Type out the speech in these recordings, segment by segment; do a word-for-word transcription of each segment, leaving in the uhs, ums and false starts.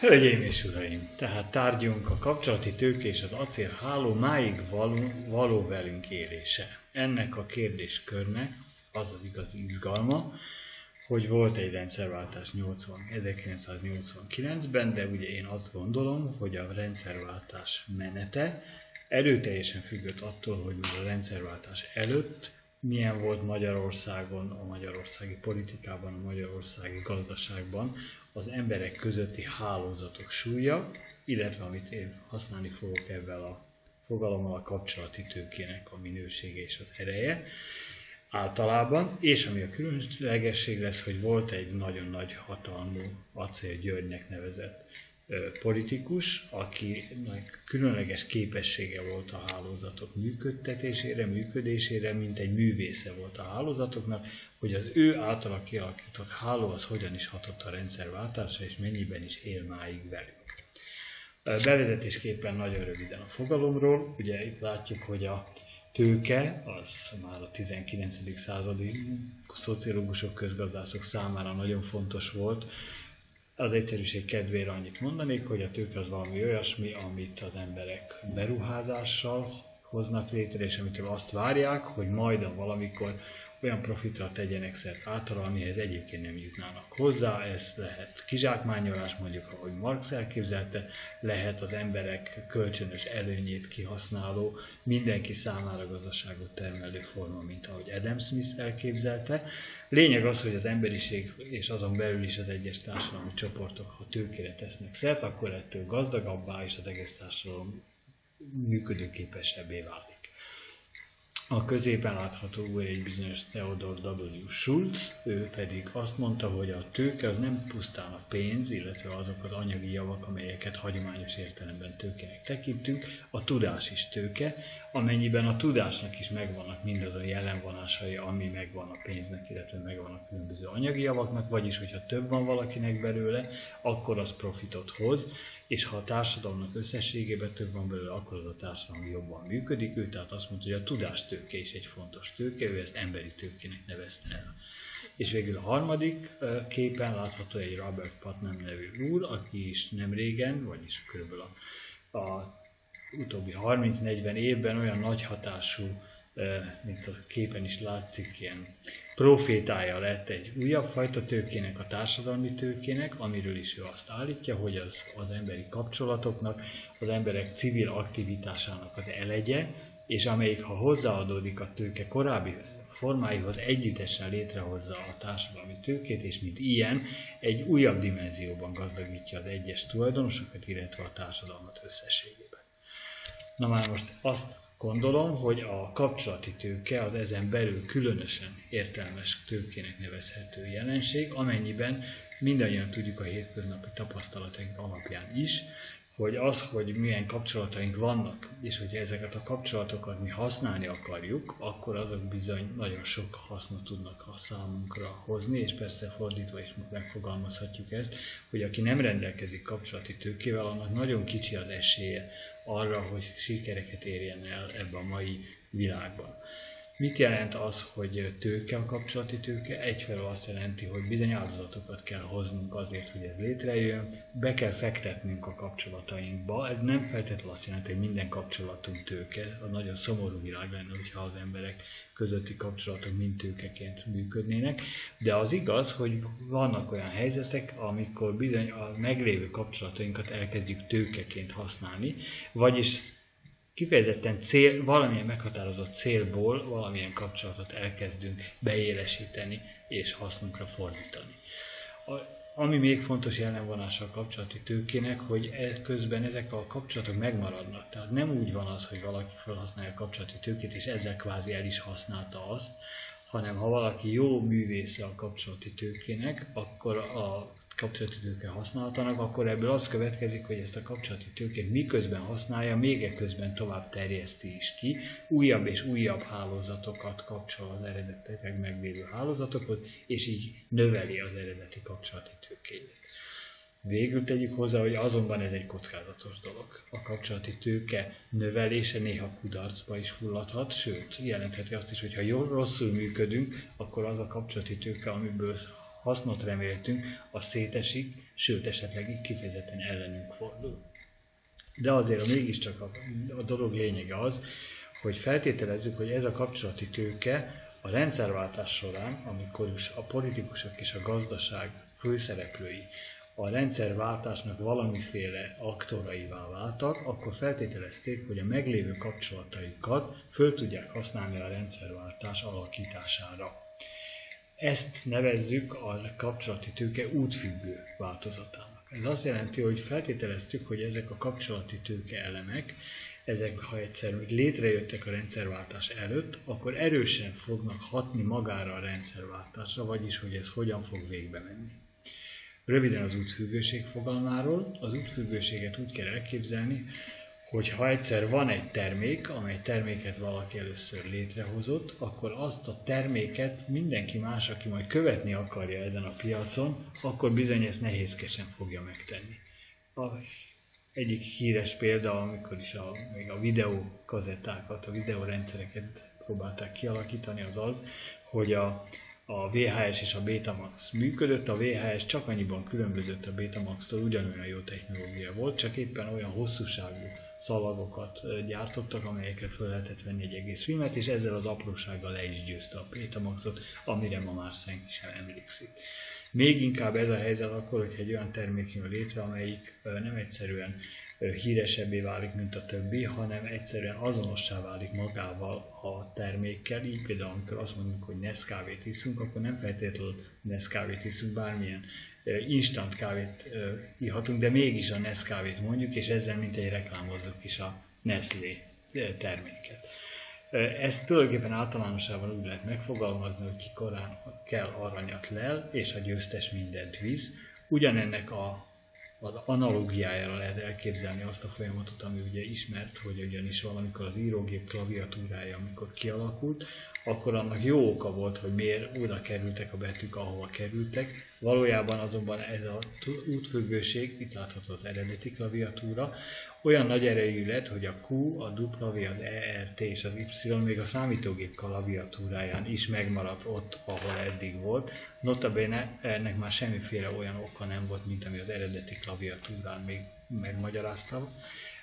Hölgyeim és uraim, tehát tárgyunk a kapcsolati tőke és az acélháló máig való, való velünk élése. Ennek a kérdéskörnek az az igazi izgalma, hogy volt egy rendszerváltás ezerkilencszáznyolcvankilencben, de ugye én azt gondolom, hogy a rendszerváltás menete erőteljesen függött attól, hogy a rendszerváltás előtt milyen volt Magyarországon, a magyarországi politikában, a magyarországi gazdaságban az emberek közötti hálózatok súlya, illetve amit én használni fogok ebben a fogalommal, a kapcsolati tőkének a minősége és az ereje általában, és ami a különlegesség lesz, hogy volt egy nagyon nagy hatalmú Acél Györgynek nevezett ö, politikus, akinek különleges képessége volt a hálózatok működtetésére, működésére, mint egy művésze volt a hálózatoknak, hogy az ő általa kialakított háló az hogyan is hatott a rendszerváltásra, és mennyiben is él máig velünk. Bevezetésképpen nagyon röviden a fogalomról, ugye itt látjuk, hogy a tőke az már a tizenkilencedik századi szociológusok, közgazdászok számára nagyon fontos volt. Az egyszerűség kedvére annyit mondanék, hogy a tőke az valami olyasmi, amit az emberek beruházással hoznak létre, és amitől azt várják, hogy majd valamikor olyan profitra tegyenek szert általa, amihez egyébként nem jutnának hozzá. Ez lehet kizsákmányolás, mondjuk ahogy Marx elképzelte, lehet az emberek kölcsönös előnyét kihasználó, mindenki számára gazdaságot termelő forma, mint ahogy Adam Smith elképzelte. Lényeg az, hogy az emberiség és azon belül is az egyes társadalmi csoportok, ha tőkére tesznek szert, akkor ettől gazdagabbá és az egész társadalom működőképesebbé válik. A középen látható úr egy bizonyos Theodore W. Schultz, ő pedig azt mondta, hogy a tőke az nem pusztán a pénz, illetve azok az anyagi javak, amelyeket hagyományos értelemben tőkének tekintünk, a tudás is tőke, amennyiben a tudásnak is megvannak mindazon jellemvonásai, ami megvan a pénznek, illetve megvan a különböző anyagi javaknak, vagyis hogyha több van valakinek belőle, akkor az profitot hoz, és ha a társadalomnak összességében több van belőle, akkor az a társadalom jobban működik. Ő tehát azt mondta, hogy a tudástőke is egy fontos tőke, ő ezt emberi tőkének nevezte el. És végül a harmadik képen látható egy Robert Putnam nevű úr, aki is nem régen, vagyis kb. a, a utóbbi harminc-negyven évben olyan nagy hatású, mint a képen is látszik, ilyen profétája lett egy újabb fajta tőkének, a társadalmi tőkének, amiről is ő azt állítja, hogy az, az emberi kapcsolatoknak, az emberek civil aktivitásának az elegye, és amelyik, ha hozzáadódik a tőke korábbi formáihoz, együttesen létrehozza a társadalmi tőkét, és mint ilyen egy újabb dimenzióban gazdagítja az egyes tulajdonosokat, illetve a társadalmat összességében. Na már most azt gondolom, hogy a kapcsolati tőke az ezen belül különösen értelmes tőkének nevezhető jelenség, amennyiben mindannyian tudjuk a hétköznapi tapasztalataink alapján is, hogy az, hogy milyen kapcsolataink vannak, és hogyha ezeket a kapcsolatokat mi használni akarjuk, akkor azok bizony nagyon sok hasznot tudnak a számunkra hozni, és persze fordítva is megfogalmazhatjuk ezt, hogy aki nem rendelkezik kapcsolati tőkével, annak nagyon kicsi az esélye arra, hogy sikereket érjen el ebben a mai világban. Mit jelent az, hogy tőke a kapcsolati tőke? Egyfelől azt jelenti, hogy bizony áldozatokat kell hoznunk azért, hogy ez létrejön, be kell fektetnünk a kapcsolatainkba. Ez nem feltétlenül azt jelenti, hogy minden kapcsolatunk tőke. A nagyon szomorú világ lenne, hogyha az emberek közötti kapcsolatok mind tőkeként működnének. De az igaz, hogy vannak olyan helyzetek, amikor bizony a meglévő kapcsolatainkat elkezdjük tőkeként használni, vagyis kifejezetten cél, valamilyen meghatározott célból valamilyen kapcsolatot elkezdünk beélesíteni és hasznunkra fordítani. A, ami még fontos jellemvonása a kapcsolati tőkének, hogy e, közben ezek a kapcsolatok megmaradnak. Tehát nem úgy van az, hogy valaki felhasználja a kapcsolati tőkét és ezzel kvázi el is használta azt, hanem ha valaki jó művésze a kapcsolati tőkének, akkor a kapcsolati tőke használatának, akkor ebből az következik, hogy ezt a kapcsolati tőkét miközben használja, még eközben tovább terjeszti is ki, újabb és újabb hálózatokat kapcsol az eredetileg meglévő hálózatokhoz, és így növeli az eredeti kapcsolati tőkéjét. Végül tegyük hozzá, hogy azonban ez egy kockázatos dolog. A kapcsolati tőke növelése néha kudarcba is fulladhat, sőt, jelentheti azt is, hogy ha jól, rosszul működünk, akkor az a kapcsolati tőke, amiből hasznot reméltünk, az szétesik, sőt esetleg így kifejezetten ellenünk fordul. De azért mégiscsak a, a dolog lényege az, hogy feltételezzük, hogy ez a kapcsolati tőke a rendszerváltás során, amikor is a politikusok és a gazdaság főszereplői a rendszerváltásnak valamiféle aktoraivá váltak, akkor feltételezték, hogy a meglévő kapcsolataikat föl tudják használni a rendszerváltás alakítására. Ezt nevezzük a kapcsolati tőke útfüggő változatának. Ez azt jelenti, hogy feltételeztük, hogy ezek a kapcsolati tőke elemek, ezek, ha egyszer létrejöttek a rendszerváltás előtt, akkor erősen fognak hatni magára a rendszerváltásra, vagyis hogy ez hogyan fog végbe menni. Röviden az útfüggőség fogalmáról. Az útfüggőséget úgy kell elképzelni, hogy ha egyszer van egy termék, amely terméket valaki először létrehozott, akkor azt a terméket mindenki más, aki majd követni akarja ezen a piacon, akkor bizony ezt nehézkesen fogja megtenni. A egyik híres példa, amikor is a, még a videókazettákat, a videórendszereket próbálták kialakítani, az az, hogy a, a vé há es és a Betamax működött, a vé há es csak annyiban különbözött a Betamax-tól, ugyanolyan jó technológia volt, csak éppen olyan hosszúságú szalagokat gyártottak, amelyekre fel lehetett venni egy egész filmet, és ezzel az aprósággal le is győzte a Betamaxot, amire ma már senki sem emlékszik. Még inkább ez a helyzet akkor, hogyha egy olyan termék jön létre, amelyik nem egyszerűen híresebbé válik, mint a többi, hanem egyszerűen azonossá válik magával a termékkel. Így például, amikor azt mondjuk, hogy Nescafét iszunk, akkor nem feltétlenül Nescafét iszunk, bármilyen instant kávét ihatunk, de mégis a Nescafét mondjuk, és ezzel mintegy reklámozzuk is a Nestlé terméket. Ezt tulajdonképpen általánosában úgy lehet megfogalmazni, hogy ki korán kell aranyat lel, és a győztes mindent visz. Ugyanennek a, az analógiájára lehet elképzelni azt a folyamatot, ami ugye ismert, hogy ugyanis valamikor az írógép klaviatúrája, amikor kialakult, akkor annak jó oka volt, hogy miért oda kerültek a betűk, ahova kerültek. Valójában azonban ez az útfüggőség, itt látható az eredeti klaviatúra, olyan nagy erejű lett, hogy a Q, a W, az E, R, T és az Y még a számítógép klaviatúráján is megmaradt ott, ahol eddig volt. Notabene ennek már semmiféle olyan oka nem volt, mint ami az eredeti klaviatúrán még megmagyaráztam.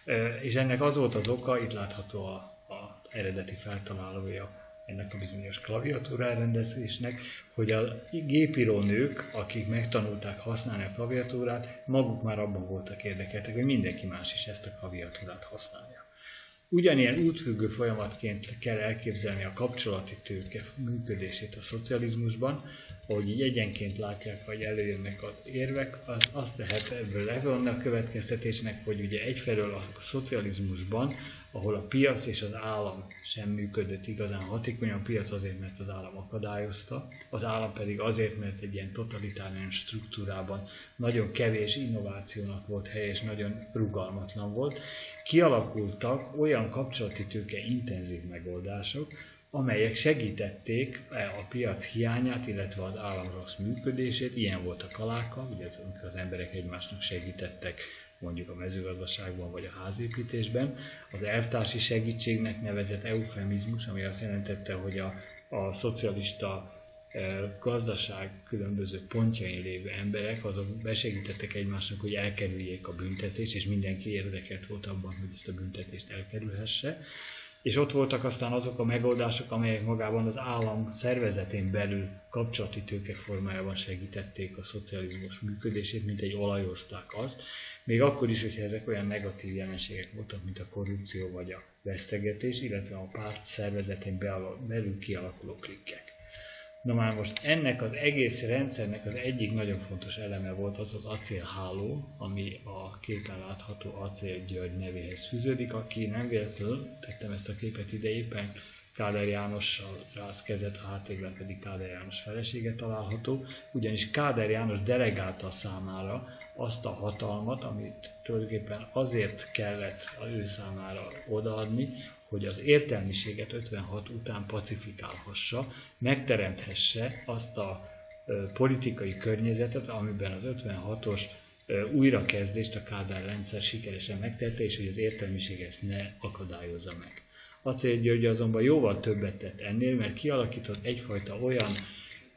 És ennek az volt az oka, itt látható az eredeti feltalálója ennek a bizonyos klaviatúra elrendezésnek, hogy a gépírónők, akik megtanulták használni a klaviatúrát, maguk már abban voltak érdekeltek, hogy mindenki más is ezt a klaviatúrát használja. Ugyanilyen útfüggő folyamatként kell elképzelni a kapcsolati tőke működését a szocializmusban, ahogy így egyenként látják, vagy előjönnek az érvek, az azt lehet ebből levonni a következtetésnek, hogy ugye egyfelől a szocializmusban, ahol a piac és az állam sem működött igazán hatékonyan, a piac azért, mert az állam akadályozta, az állam pedig azért, mert egy ilyen totalitárius struktúrában nagyon kevés innovációnak volt hely, és nagyon rugalmatlan volt, kialakultak olyan kapcsolati tőke intenzív megoldások, amelyek segítették a piac hiányát, illetve az állam rossz működését. Ilyen volt a kaláka, ugye az, amikor az emberek egymásnak segítettek, mondjuk a mezőgazdaságban vagy a házépítésben. Az elvtársi segítségnek nevezett eufemizmus, ami azt jelentette, hogy a, a szocialista e, gazdaság különböző pontjain lévő emberek, azok besegítettek egymásnak, hogy elkerüljék a büntetést, és mindenki érdekelt volt abban, hogy ezt a büntetést elkerülhesse. És ott voltak aztán azok a megoldások, amelyek magában az állam szervezetén belül kapcsolati tőke formájában segítették a szocializmus működését, mint egy olajozták azt, még akkor is, hogyha ezek olyan negatív jelenségek voltak, mint a korrupció vagy a vesztegetés, illetve a párt szervezetén belül kialakuló klikkek. Na már most ennek az egész rendszernek az egyik nagyon fontos eleme volt az az acélháló, ami a képen látható Acél György nevéhez fűződik, aki nem véletlenül, tettem ezt a képet ide, éppen Kádár Jánossal rász kezet, a háttérben pedig Kádár János felesége található, ugyanis Kádár János delegálta számára azt a hatalmat, amit tulajdonképpen azért kellett ő számára odaadni, hogy az értelmiséget ötvenhat után pacifikálhassa, megteremthesse azt a ö, politikai környezetet, amiben az ötvenhatos ö, újrakezdést a Kádár rendszer sikeresen megtette, és hogy az értelmiség ezt ne akadályozza meg. Acél György azonban jóval többet tett ennél, mert kialakított egyfajta olyan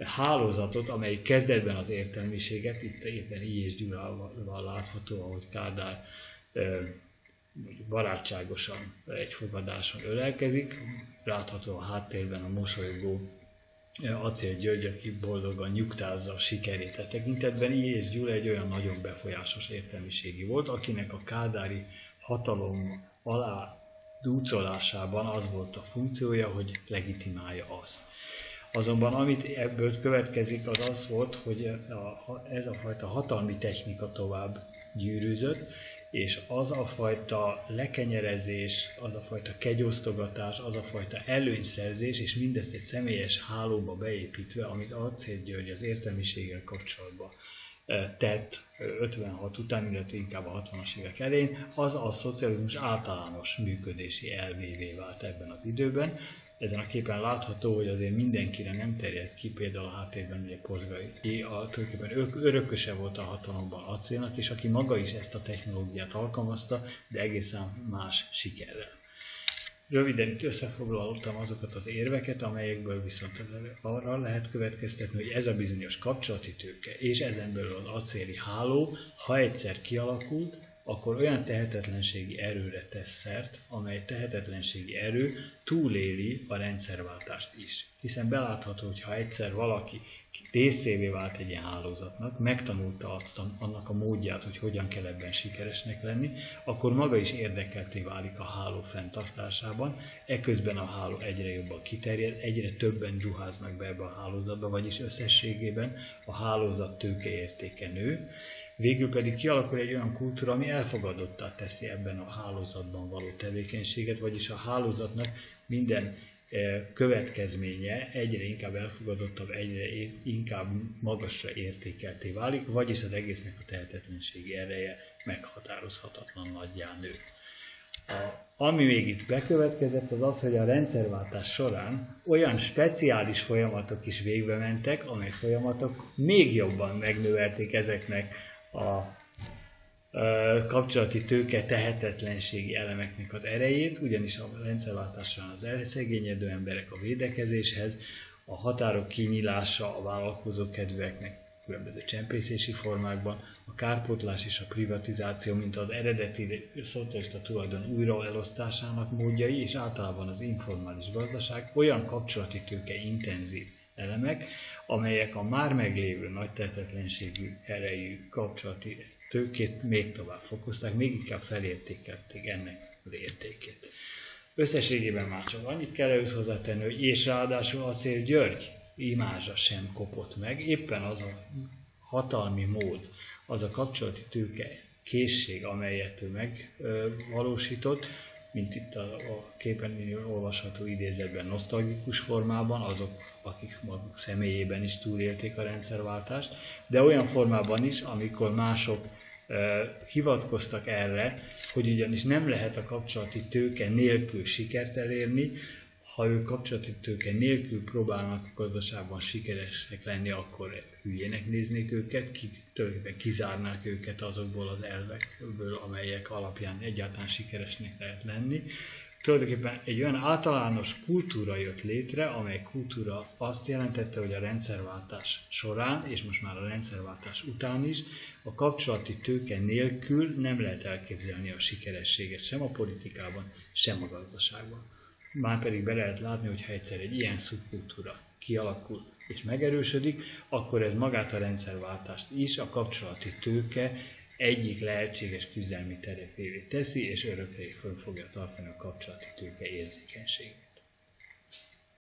hálózatot, amely kezdetben az értelmiséget, itt éppen I. és Gyulával látható, ahogy Kádár barátságosan egy fogadáson ölelkezik, látható a háttérben a mosolygó Acél György, aki boldogan nyugtázza a sikerét a tekintetben. I. és Gyula egy olyan nagyon befolyásos értelmiségi volt, akinek a kádári hatalom alá dúcolásában az volt a funkciója, hogy legitimálja azt. Azonban amit ebből következik, az az volt, hogy a, ez a fajta hatalmi technika tovább gyűrűzött, és az a fajta lekenyerezés, az a fajta kegyosztogatás, az a fajta előnyszerzés, és mindezt egy személyes hálóba beépítve, amit Acél György az értelmiséggel kapcsolatban tett ötvenhat után, illetve inkább a hatvanas évek elején, az a szocializmus általános működési elvévé vált ebben az időben. Ezen a képen látható, hogy azért mindenkire nem terjed ki, például a háttérben ugye Pozsgai, a tulajdonképpen örököse volt a hatalomban Acélnak, és aki maga is ezt a technológiát alkalmazta, de egészen más sikerrel. Röviden itt összefoglaltam azokat az érveket, amelyekből viszont arra lehet következtetni, hogy ez a bizonyos kapcsolati tőke, és ezen belül az acéli háló, ha egyszer kialakult, akkor olyan tehetetlenségi erőre tesz szert, amely tehetetlenségi erő túléli a rendszerváltást is. Hiszen belátható, hogy ha egyszer valaki részévé vált egy ilyen hálózatnak, megtanulta azt, annak a módját, hogy hogyan kell ebben sikeresnek lenni, akkor maga is érdekelté válik a háló fenntartásában, eközben a háló egyre jobban kiterjed, egyre többen ruháznak be ebbe a hálózatba, vagyis összességében a hálózat tőkeértéke nő. Végül pedig kialakul egy olyan kultúra, ami elfogadottá teszi ebben a hálózatban való tevékenységet, vagyis a hálózatnak minden következménye egyre inkább elfogadottabb, egyre inkább magasra értékelté válik, vagyis az egésznek a tehetetlenségi ereje meghatározhatatlan nagyjá nő. Ami még itt bekövetkezett, az az, hogy a rendszerváltás során olyan speciális folyamatok is végbe mentek, amely folyamatok még jobban megnövelték ezeknek a kapcsolati tőke tehetetlenségi elemeknek az erejét, ugyanis a rendszerváltás során az elszegényedő emberek a védekezéshez, a határok kinyílása a vállalkozókedvűeknek különböző csempészési formákban, a kárpótlás és a privatizáció, mint az eredeti szocialista tulajdon újraelosztásának módjai, és általában az informális gazdaság olyan kapcsolati tőke intenzív elemek, amelyek a már meglévő nagy tehetetlenségű erejű kapcsolati tőkét még tovább fokozták, még inkább felértékelték ennek az értékét. Összességében már csak annyit kell ehhez hozzátenni, hogy és ráadásul Acél György imázsa sem kopott meg, éppen az a hatalmi mód, az a kapcsolati tőke készség, amelyet ő megvalósított, mint itt a, a képen olvasható idézetben nosztalgikus formában, azok, akik maguk személyében is túlélték a rendszerváltást, de olyan formában is, amikor mások uh, hivatkoztak erre, hogy ugyanis nem lehet a kapcsolati tőke nélkül sikert elérni, ha ők kapcsolati tőke nélkül próbálnak a gazdaságban sikeresek lenni, akkor hülyének néznék őket, tulajdonképpen kizárnák őket azokból az elvekből, amelyek alapján egyáltalán sikeresnek lehet lenni. Tulajdonképpen egy olyan általános kultúra jött létre, amely kultúra azt jelentette, hogy a rendszerváltás során, és most már a rendszerváltás után is, a kapcsolati tőke nélkül nem lehet elképzelni a sikerességet sem a politikában, sem a gazdaságban. Márpedig be lehet látni, hogy ha egyszer egy ilyen szubkultúra kialakul és megerősödik, akkor ez magát a rendszerváltást is a kapcsolati tőke egyik lehetséges küzdelmi terepévé teszi, és örökre föl fogja tartani a kapcsolati tőke érzékenységét.